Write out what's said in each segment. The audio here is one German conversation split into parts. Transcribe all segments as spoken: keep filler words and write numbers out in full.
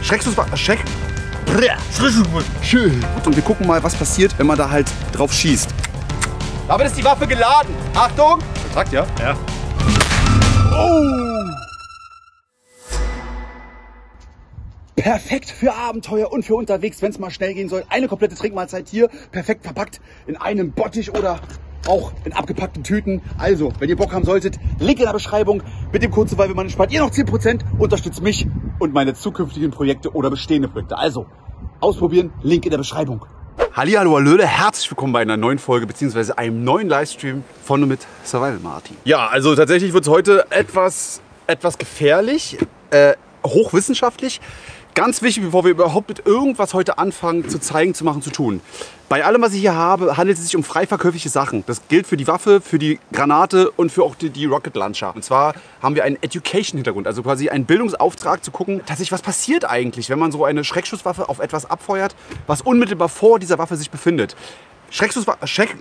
Schreckschusswaffe. Schreck. Schön. Und wir gucken mal, was passiert, wenn man da halt drauf schießt. Damit ist die Waffe geladen. Achtung! Kontakt, ja? Ja. Oh! Perfekt für Abenteuer und für unterwegs, wenn es mal schnell gehen soll. Eine komplette Trinkmahlzeit hier, perfekt verpackt in einem Bottich oder auch in abgepackten Tüten. Also, wenn ihr Bock haben solltet, Link in der Beschreibung. Mit dem Code Survivalmann spart ihr noch zehn Prozent, unterstützt mich und meine zukünftigen Projekte oder bestehende Projekte. Also, ausprobieren, Link in der Beschreibung. Hallihallo, Hallöle, herzlich willkommen bei einer neuen Folge bzw. einem neuen Livestream von und mit Survival Martin. Ja, also tatsächlich wird es heute etwas, etwas gefährlich, äh, hochwissenschaftlich. Ganz wichtig, bevor wir überhaupt mit irgendwas heute anfangen zu zeigen, zu machen, zu tun. Bei allem, was ich hier habe, handelt es sich um frei verkäufliche Sachen. Das gilt für die Waffe, für die Granate und für auch die, die Rocket Launcher. Und zwar haben wir einen Education-Hintergrund, also quasi einen Bildungsauftrag zu gucken, tatsächlich, was passiert eigentlich, wenn man so eine Schreckschusswaffe auf etwas abfeuert, was unmittelbar vor dieser Waffe sich befindet. Schreckschusswaffe... Schreck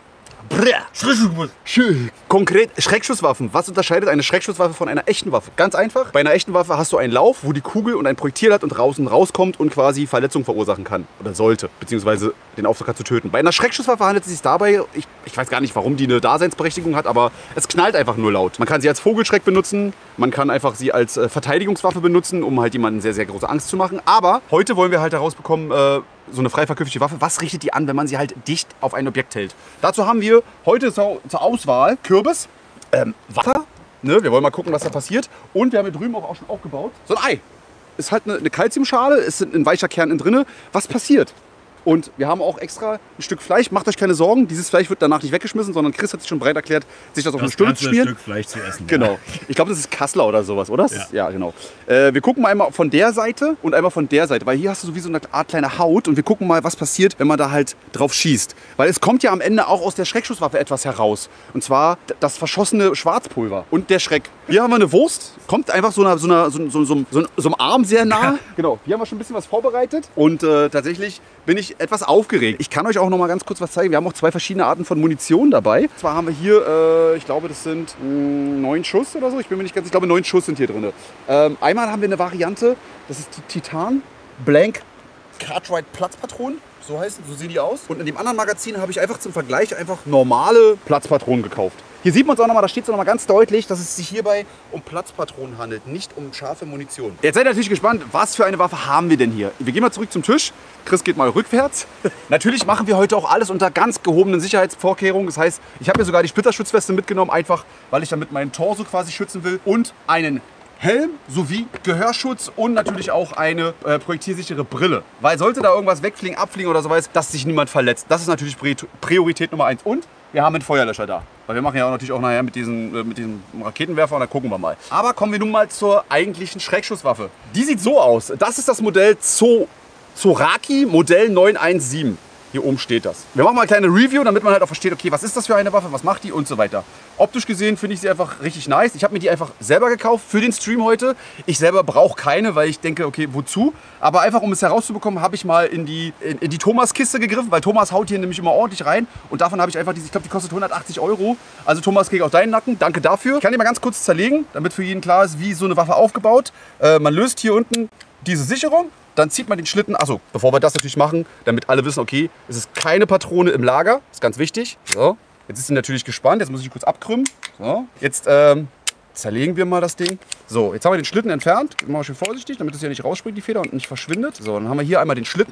Schön. Konkret Schreckschusswaffen. Was unterscheidet eine Schreckschusswaffe von einer echten Waffe? Ganz einfach. Bei einer echten Waffe hast du einen Lauf, wo die Kugel und ein Projektil hat und draußen rauskommt und quasi Verletzung verursachen kann. Oder sollte. Beziehungsweise den Auftrag hat zu töten. Bei einer Schreckschusswaffe handelt es sich dabei, ich, ich weiß gar nicht, warum die eine Daseinsberechtigung hat, aber es knallt einfach nur laut. Man kann sie als Vogelschreck benutzen. Man kann einfach sie als äh, Verteidigungswaffe benutzen, um halt jemanden sehr, sehr große Angst zu machen. Aber heute wollen wir halt herausbekommen, äh, so eine frei verkäufliche Waffe, was richtet die an, wenn man sie halt dicht auf ein Objekt hält? Dazu haben wir heute zur, zur Auswahl Kürbis, ähm, Wasser, ne? Wir wollen mal gucken, was da passiert. Und wir haben hier drüben auch, auch schon aufgebaut so ein Ei. Ist halt eine, eine Calciumschale, ist ein weicher Kern innen drin. Was passiert? Und wir haben auch extra ein Stück Fleisch. Macht euch keine Sorgen, dieses Fleisch wird danach nicht weggeschmissen, sondern Chris hat sich schon bereit erklärt, sich das auf eine Stunde zu spielen. Stück Fleisch zu essen. Genau. Ja. Ich glaube, das ist Kassler oder sowas, oder? Ja, ja genau. Äh, wir gucken mal einmal von der Seite und einmal von der Seite, weil hier hast du so wie so eine Art kleine Haut und wir gucken mal, was passiert, wenn man da halt drauf schießt. Weil es kommt ja am Ende auch aus der Schreckschusswaffe etwas heraus. Und zwar das verschossene Schwarzpulver und der Schreck. Hier haben wir eine Wurst, kommt einfach so, einer, so, einer, so, so, so, so, so einem Arm sehr nah. Genau, hier haben wir schon ein bisschen was vorbereitet und äh, tatsächlich bin ich etwas aufgeregt. Ich kann euch auch noch mal ganz kurz was zeigen. Wir haben auch zwei verschiedene Arten von Munition dabei. Und zwar haben wir hier, äh, ich glaube, das sind mh, neun Schuss oder so. Ich bin mir nicht ganz, ich glaube, neun Schuss sind hier drin. Ähm, einmal haben wir eine Variante, das ist die Titan Blank Cartridge Platzpatronen. So heißen, so sehen die aus. Und in dem anderen Magazin habe ich einfach zum Vergleich einfach normale Platzpatronen gekauft. Hier sieht man es auch nochmal, da steht es nochmal ganz deutlich, dass es sich hierbei um Platzpatronen handelt, nicht um scharfe Munition. Jetzt seid ihr natürlich gespannt, was für eine Waffe haben wir denn hier? Wir gehen mal zurück zum Tisch. Chris geht mal rückwärts. Natürlich machen wir heute auch alles unter ganz gehobenen Sicherheitsvorkehrungen. Das heißt, ich habe mir sogar die Splitterschutzweste mitgenommen, einfach weil ich damit meinen Torso quasi schützen will. Und einen Helm sowie Gehörschutz und natürlich auch eine äh, projektilsichere Brille. Weil sollte da irgendwas wegfliegen, abfliegen oder so was, dass sich niemand verletzt. Das ist natürlich Priorität Nummer eins. Und wir haben einen Feuerlöscher da. Weil wir machen ja auch natürlich auch nachher mit diesem, äh, mit diesem Raketenwerfer und da gucken wir mal. Aber kommen wir nun mal zur eigentlichen Schreckschusswaffe. Die sieht so aus. Das ist das Modell Zo Zoraki Modell neun eins sieben. Hier oben steht das. Wir machen mal eine kleine Review, damit man halt auch versteht, okay, was ist das für eine Waffe, was macht die und so weiter. Optisch gesehen finde ich sie einfach richtig nice. Ich habe mir die einfach selber gekauft für den Stream heute. Ich selber brauche keine, weil ich denke, okay, wozu? Aber einfach, um es herauszubekommen, habe ich mal in die, in, in die Thomas-Kiste gegriffen, weil Thomas haut hier nämlich immer ordentlich rein. Und davon habe ich einfach diese, ich glaube, die kostet hundertachtzig Euro. Also Thomas, krieg auf deinen Nacken. Danke dafür. Ich kann die mal ganz kurz zerlegen, damit für jeden klar ist, wie so eine Waffe aufgebaut. Äh, man löst hier unten diese Sicherung. Dann zieht man den Schlitten, achso, bevor wir das natürlich machen, damit alle wissen, okay, es ist keine Patrone im Lager, ist ganz wichtig. So, jetzt ist sie natürlich gespannt, jetzt muss ich kurz abkrümmen. So, jetzt ähm, zerlegen wir mal das Ding. So, jetzt haben wir den Schlitten entfernt, mal schön vorsichtig, damit es ja nicht rausspringt, die Feder, und nicht verschwindet. So, dann haben wir hier einmal den Schlitten.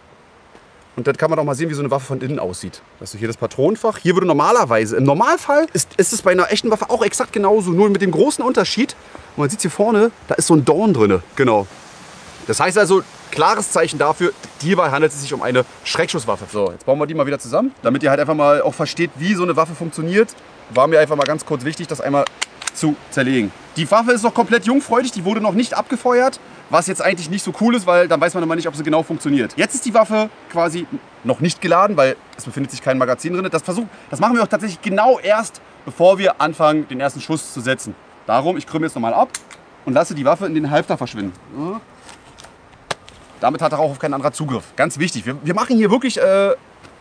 Und dann kann man auch mal sehen, wie so eine Waffe von innen aussieht. Das ist hier das Patronenfach. Hier würde normalerweise, im Normalfall ist, ist es bei einer echten Waffe auch exakt genauso, nur mit dem großen Unterschied. Und man sieht hier vorne, da ist so ein Dorn drin. Genau. Das heißt also, klares Zeichen dafür, hierbei handelt es sich um eine Schreckschusswaffe. So, jetzt bauen wir die mal wieder zusammen, damit ihr halt einfach mal auch versteht, wie so eine Waffe funktioniert. War mir einfach mal ganz kurz wichtig, das einmal zu zerlegen. Die Waffe ist noch komplett jungfräulich, die wurde noch nicht abgefeuert, was jetzt eigentlich nicht so cool ist, weil dann weiß man immer nicht, ob sie genau funktioniert. Jetzt ist die Waffe quasi noch nicht geladen, weil es befindet sich kein Magazin drin. Das, versuch, das machen wir auch tatsächlich genau erst, bevor wir anfangen, den ersten Schuss zu setzen. Darum, ich krümme jetzt nochmal ab und lasse die Waffe in den Halfter verschwinden. So. Damit hat er auch auf keinen anderer Zugriff. Ganz wichtig. Wir, wir machen hier wirklich äh,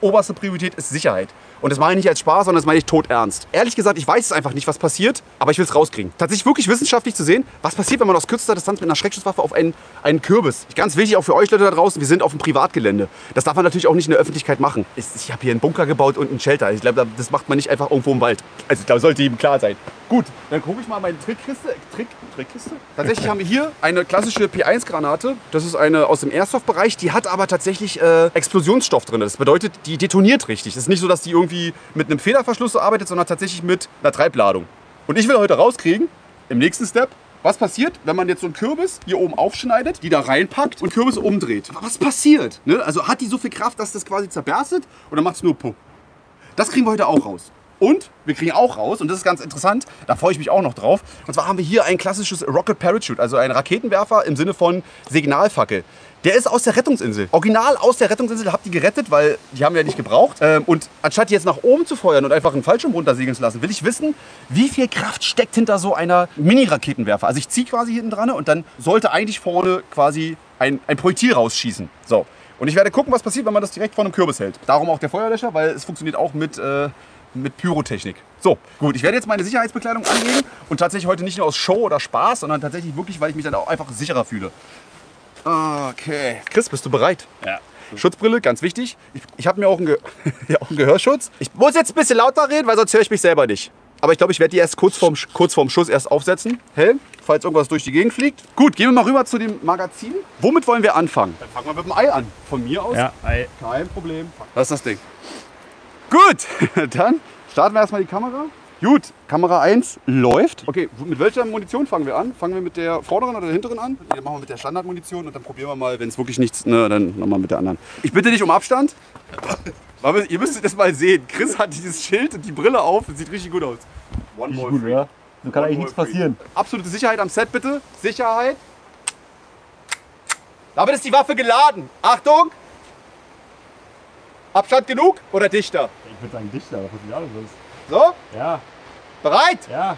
oberste Priorität ist Sicherheit. Und das meine ich nicht als Spaß, sondern das meine ich todernst. Ehrlich gesagt, ich weiß es einfach nicht, was passiert, aber ich will es rauskriegen. Tatsächlich wirklich wissenschaftlich zu sehen, was passiert, wenn man aus kürzester Distanz mit einer Schreckschusswaffe auf einen, einen Kürbis. Ganz wichtig auch für euch Leute da draußen, wir sind auf dem Privatgelände. Das darf man natürlich auch nicht in der Öffentlichkeit machen. Ich, ich habe hier einen Bunker gebaut und einen Shelter. Ich glaube, das macht man nicht einfach irgendwo im Wald. Also ich glaube, sollte jedem klar sein. Gut, dann gucke ich mal meine Trickkiste. Trick, Trickkiste? Tatsächlich haben wir hier eine klassische P eins Granate. Das ist eine aus dem Airsoft-Bereich. Die hat aber tatsächlich äh, Explosionsstoff drin. Das bedeutet, die detoniert richtig. Es ist nicht so, dass die irgendwie mit einem Federverschluss so arbeitet, sondern tatsächlich mit einer Treibladung. Und ich will heute rauskriegen, im nächsten Step, was passiert, wenn man jetzt so einen Kürbis hier oben aufschneidet, die da reinpackt und Kürbis umdreht. Was passiert? Ne? Also hat die so viel Kraft, dass das quasi zerberstet oder macht es nur Puff? Das kriegen wir heute auch raus. Und wir kriegen auch raus, und das ist ganz interessant, da freue ich mich auch noch drauf, und zwar haben wir hier ein klassisches Rocket Parachute, also ein Raketenwerfer im Sinne von Signalfackel. Der ist aus der Rettungsinsel. Original aus der Rettungsinsel, habt die gerettet, weil die haben wir ja nicht gebraucht. Ähm, und anstatt die jetzt nach oben zu feuern und einfach einen Fallschirm runtersegeln zu lassen, will ich wissen, wie viel Kraft steckt hinter so einer Mini-Raketenwerfer. Also ich ziehe quasi hinten dran und dann sollte eigentlich vorne quasi ein, ein Projektil rausschießen. So. Und ich werde gucken, was passiert, wenn man das direkt vor einem Kürbis hält. Darum auch der Feuerlöscher, weil es funktioniert auch mit, äh, mit Pyrotechnik. So, gut, ich werde jetzt meine Sicherheitsbekleidung anlegen und tatsächlich heute nicht nur aus Show oder Spaß, sondern tatsächlich wirklich, weil ich mich dann auch einfach sicherer fühle. Okay. Chris, bist du bereit? Ja. Schutzbrille, ganz wichtig. Ich, ich habe mir auch einen, Ge ja, auch einen Gehörschutz. Ich muss jetzt ein bisschen lauter reden, weil sonst höre ich mich selber nicht. Aber ich glaube, ich werde die erst kurz vorm, kurz vorm Schuss erst aufsetzen. Helm, falls irgendwas durch die Gegend fliegt. Gut, gehen wir mal rüber zu dem Magazin. Womit wollen wir anfangen? Dann fangen wir mit dem Ei an. Von mir aus? Ja, Ei. Kein Problem. Das ist das Ding. Gut, dann starten wir erstmal die Kamera. Gut, Kamera eins läuft. Okay, mit welcher Munition fangen wir an? Fangen wir mit der vorderen oder der hinteren an? Nee, dann machen wir mit der Standardmunition und dann probieren wir mal, wenn es wirklich nichts, ne, dann nochmal mit der anderen. Ich bitte dich um Abstand. Aber ihr müsst das mal sehen. Chris hat dieses Schild und die Brille auf und sieht richtig gut aus. One more free. Ja. So kann eigentlich nichts passieren. Absolute Sicherheit am Set bitte. Sicherheit. Damit ist die Waffe geladen. Achtung! Abstand genug oder dichter? Ich würde sagen dichter, aber was ist alles los? So? Ja. Bereit? Ja.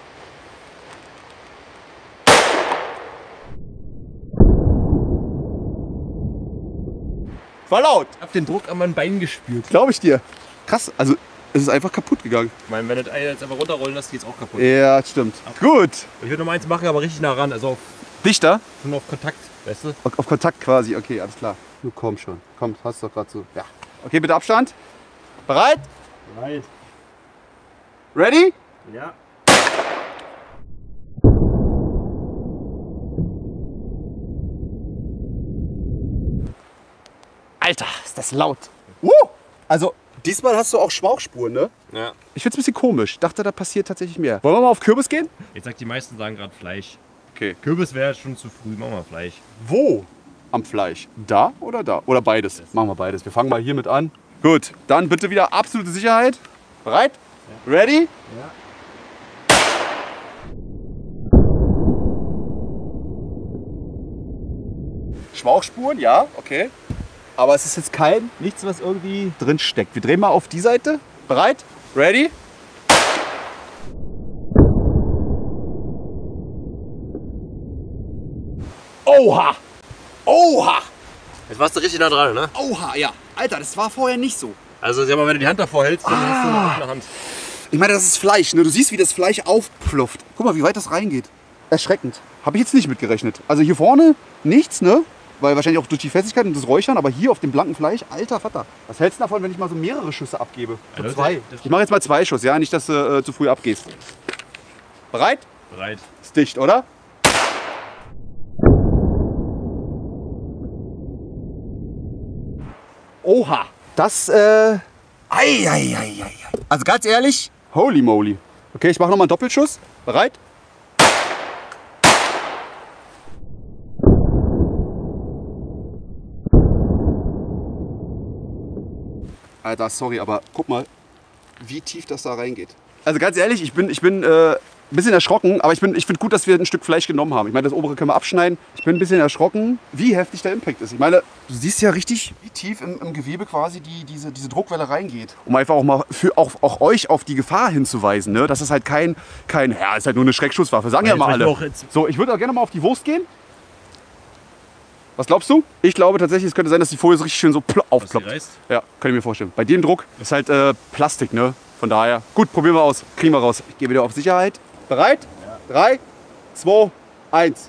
War laut. Ich hab den Druck an meinen Beinen gespürt. Glaube ich dir. Krass, also es ist einfach kaputt gegangen. Ich meine, wenn das Ei jetzt einfach runterrollen lässt, geht's auch kaputt. Ja, stimmt. Gut. Ich würde noch mal eins machen, aber richtig nah ran, also auf, Dichter? nur auf Kontakt, weißt du? Auf, auf Kontakt quasi, okay, alles klar. Du komm schon. Komm, hast du doch gerade so. Ja. Okay, bitte Abstand. Bereit? Bereit. Ready? Ja. Alter, ist das laut. Uh! Also, diesmal hast du auch Schmauchspuren, ne? Ja. Ich find's ein bisschen komisch. Ich dachte, da passiert tatsächlich mehr. Wollen wir mal auf Kürbis gehen? Jetzt sagt die meisten sagen gerade Fleisch. Okay. Kürbis wäre schon zu früh, machen wir Fleisch. Wo am Fleisch? Da oder da? Oder beides? Machen wir beides. Wir fangen mal hiermit an. Gut, dann bitte wieder absolute Sicherheit. Bereit? Ja. Ready? Ja. Schmauchspuren, ja, okay. Aber es ist jetzt kein, nichts, was irgendwie drin steckt. Wir drehen mal auf die Seite. Bereit? Ready? Oha! Oha! Jetzt warst du richtig nah dran, ne? Oha, ja. Alter, das war vorher nicht so. Also sag mal, wenn du die Hand davor hältst, dann Ah. hast du eine offene Hand. Ich meine, das ist Fleisch, ne? Du siehst, wie das Fleisch aufplufft. Guck mal, wie weit das reingeht. Erschreckend. Habe ich jetzt nicht mitgerechnet. Also hier vorne nichts, ne? Weil wahrscheinlich auch durch die Festigkeit und das Räuchern, aber hier auf dem blanken Fleisch, alter Vater. Was hältst du davon, wenn ich mal so mehrere Schüsse abgebe? So Ja, das- zwei. das- Ich mache jetzt mal zwei Schuss, ja? Nicht, dass du äh, zu früh abgehst. Bereit? Bereit. Ist dicht, oder? Oha. Das, äh... Ei, ei, ei, ei, ei. Also ganz ehrlich, holy moly. Okay, ich mache nochmal einen Doppelschuss. Bereit? Alter, sorry, aber guck mal, wie tief das da reingeht. Also ganz ehrlich, ich bin, ich bin äh, ein bisschen erschrocken, aber ich, bin, ich finde gut, dass wir ein Stück Fleisch genommen haben. Ich meine, das obere können wir abschneiden. Ich bin ein bisschen erschrocken, wie heftig der Impact ist. Ich meine, du siehst ja richtig, wie tief im, im Gewebe quasi die, diese, diese Druckwelle reingeht. Um einfach auch mal für auch, auch euch auf die Gefahr hinzuweisen, ne? Das ist halt kein, kein, ja, ist halt nur eine Schreckschusswaffe, sagen ja Jetzt mal möchten alle. wir auch jetzt- So, ich würde auch gerne mal auf die Wurst gehen. Was glaubst du? Ich glaube tatsächlich, es könnte sein, dass die Folie so richtig schön so aufploppt. reißt? Ja, kann ich mir vorstellen. Bei dem Druck ist halt äh, Plastik, ne? Von daher. Gut, probieren wir aus. Kriegen wir raus. Ich gehe wieder auf Sicherheit. Bereit? Ja. drei, zwei, eins.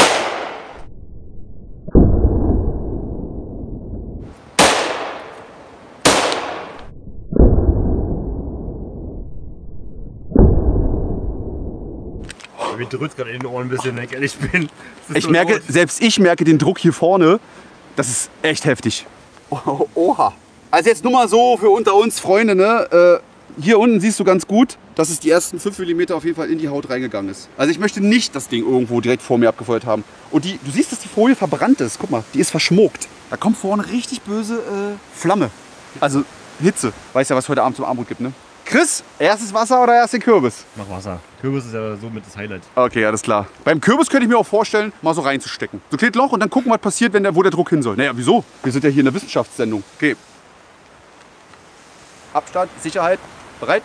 Mir drückt gerade in den Ohren ein bisschen, wenn ich ehrlich bin. Ich so merke, laut. Selbst ich merke den Druck hier vorne. Das ist echt heftig. Oh, oha. Also jetzt nur mal so für unter uns Freunde, ne? Äh, hier unten siehst du ganz gut, dass es die ersten fünf Millimeter auf jeden Fall in die Haut reingegangen ist. Also ich möchte nicht das Ding irgendwo direkt vor mir abgefeuert haben. Und die, du siehst, dass die Folie verbrannt ist. Guck mal, die ist verschmuckt. Da kommt vorne richtig böse äh, Flamme. Also Hitze. Weißt ja, was heute Abend zum Abendbrot gibt, ne? Chris, erstes Wasser oder erst den Kürbis? Mach Wasser. Kürbis ist ja so mit das Highlight. Okay, alles klar. Beim Kürbis könnte ich mir auch vorstellen, mal so reinzustecken. So ein Loch und dann gucken, was passiert, wenn der, wo der Druck hin soll. Naja, wieso? Wir sind ja hier in der Wissenschaftssendung. Okay. Abstand, Sicherheit. Bereit?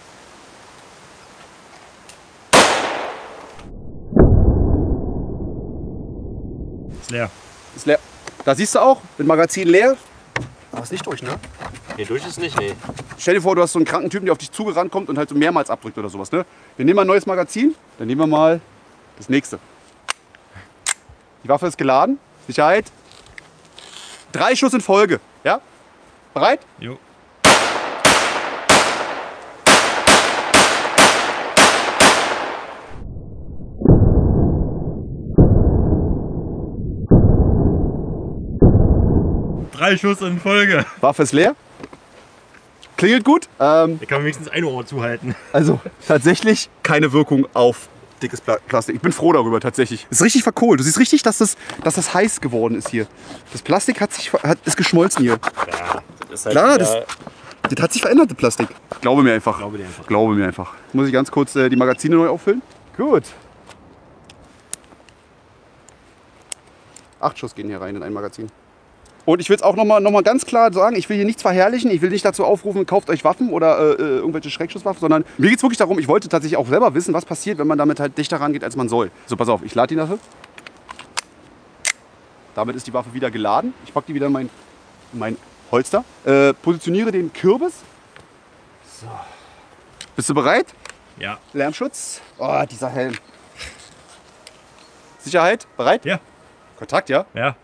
Ist leer. Ist leer. Da siehst du auch, das Magazin leer. Aber ist nicht durch, ne? Nee, durch ist nicht, nee. Stell dir vor, du hast so einen kranken Typen, der auf dich zugerannt kommt und halt so mehrmals abdrückt oder sowas, ne? Wir nehmen mal ein neues Magazin, dann nehmen wir mal das nächste. Die Waffe ist geladen. Sicherheit. Drei Schuss in Folge, ja? Bereit? Jo. Drei Schuss in Folge. Waffe ist leer. Klingelt gut. Ähm, Da kann man wenigstens ein Ohr zuhalten. Also tatsächlich keine Wirkung auf dickes Pla Plastik. Ich bin froh darüber tatsächlich. Es ist richtig verkohlt. Du siehst richtig, dass das, dass das heiß geworden ist hier. Das Plastik hat sich, hat, ist geschmolzen hier. Ja, das ist halt Klar, das, das hat sich verändert, das Plastik. Glaube mir einfach. Glaube dir einfach. Glaube mir einfach. Jetzt muss ich ganz kurz äh, die Magazine neu auffüllen. Gut. Acht Schuss gehen hier rein in ein Magazin. Und ich will es auch nochmal noch mal ganz klar sagen, ich will hier nichts verherrlichen, ich will nicht dazu aufrufen, kauft euch Waffen oder äh, irgendwelche Schreckschusswaffen, sondern mir geht es wirklich darum, ich wollte tatsächlich auch selber wissen, was passiert, wenn man damit halt dichter rangeht, als man soll. So, pass auf, ich lade die Waffe. Damit ist die Waffe wieder geladen. Ich packe die wieder in mein, in mein Holster. Äh, positioniere den Kürbis. So. Bist du bereit? Ja. Lärmschutz. Oh, dieser Helm. Sicherheit, bereit? Ja. Kontakt, ja? Ja.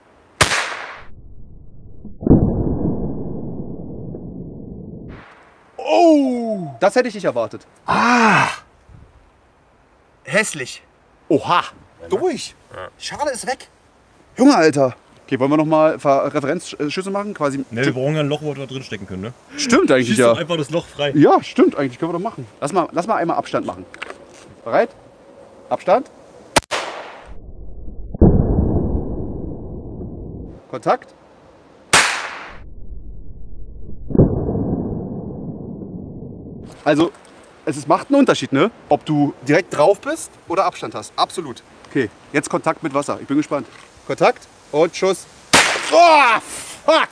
Oh, das hätte ich nicht erwartet. Ah, hässlich. Oha, durch. Ja. Schade, ist weg. Junge, Alter. Okay, wollen wir noch mal Referenzschüsse machen? Quasi. Ne, wir brauchen ja ein Loch, wo wir da drin stecken können, ne? Stimmt eigentlich, Schießt ja. doch einfach das Loch frei. Ja, stimmt eigentlich, können wir doch machen. Lass mal, lass mal einmal Abstand machen. Bereit? Abstand. Kontakt. Also, es ist, macht einen Unterschied, ne? Ob du direkt drauf bist oder Abstand hast. Absolut. Okay, jetzt Kontakt mit Wasser. Ich bin gespannt. Kontakt und Schuss. Oh, fuck!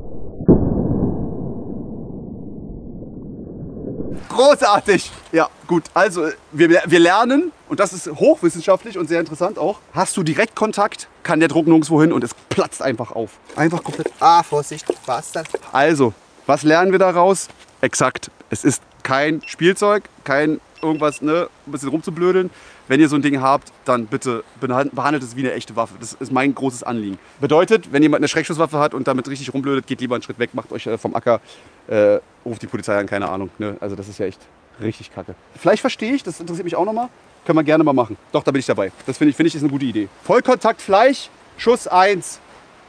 Großartig! Ja, gut. Also, wir, wir lernen, und das ist hochwissenschaftlich und sehr interessant auch, hast du direkt Kontakt, kann der Druck nirgendwo hin und es platzt einfach auf. Einfach komplett. Ah, Vorsicht, Bastard. Also, was lernen wir daraus? Exakt. Es ist kein Spielzeug, kein irgendwas, ne, ein bisschen rumzublödeln. Wenn ihr so ein Ding habt, dann bitte behandelt es wie eine echte Waffe. Das ist mein großes Anliegen. Bedeutet, wenn jemand eine Schreckschusswaffe hat und damit richtig rumblödet, geht lieber einen Schritt weg, macht euch äh, vom Acker, äh, ruft die Polizei an, keine Ahnung. Ne? Also das ist ja echt richtig kacke. Vielleicht verstehe ich, das interessiert mich auch nochmal. Können wir gerne mal machen. Doch, da bin ich dabei. Das finde ich, finde ich ist eine gute Idee. Vollkontakt Fleisch, Schuss eins.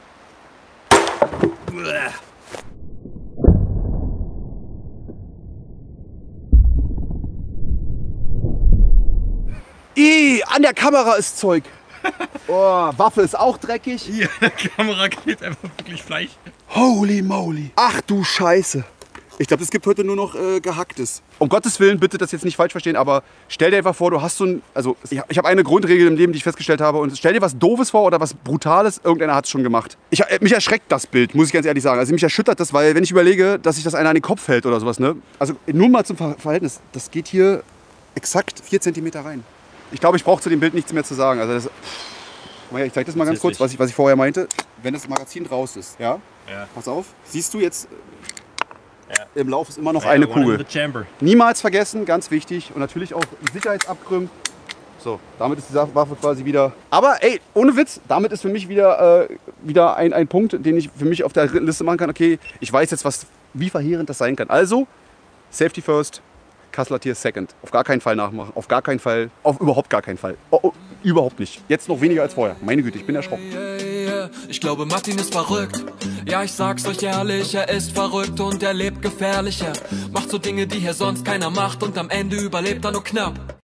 Ih, an der Kamera ist Zeug. Oh, Waffe ist auch dreckig. Hier, an der Kamera klebt einfach wirklich Fleisch. Holy moly. Ach du Scheiße. Ich glaube, es gibt heute nur noch äh, Gehacktes. Um Gottes Willen, bitte das jetzt nicht falsch verstehen, aber stell dir einfach vor, du hast so ein... Also, ich, ich habe eine Grundregel im Leben, die ich festgestellt habe. Und stell dir was Doofes vor oder was Brutales, irgendeiner hat es schon gemacht. Ich, äh, mich erschreckt das Bild, muss ich ganz ehrlich sagen. Also mich erschüttert das, weil wenn ich überlege, dass sich das einer an den Kopf hält oder sowas, ne? Also nur mal zum Ver Verhältnis. Das geht hier exakt vier Zentimeter rein. Ich glaube, ich brauche zu dem Bild nichts mehr zu sagen. Also das, Ich zeig das mal ganz kurz, was ich, was ich vorher meinte. Wenn das Magazin raus ist, ja? Ja. Pass auf, siehst du jetzt, ja. im Lauf ist immer noch Ja, eine one Kugel. in the chamber. Niemals vergessen, ganz wichtig. Und natürlich auch Sicherheitsabkrümmen. So, damit ist die Waffe quasi wieder... Aber ey, ohne Witz, damit ist für mich wieder, äh, wieder ein, ein Punkt, den ich für mich auf der Liste machen kann. Okay, ich weiß jetzt, was, wie verheerend das sein kann. Also, Safety first, Kasseler Tier second. Auf gar keinen Fall nachmachen. Auf gar keinen Fall. Auf überhaupt gar keinen Fall. Oh, oh, überhaupt nicht. Jetzt noch weniger als vorher. Meine Güte, ich bin erschrocken. Ich glaube, Martin ist verrückt. Ja, ich sag's euch ehrlich, er ist verrückt und er lebt gefährlicher. Macht so Dinge, die hier sonst keiner macht und am Ende überlebt er nur knapp.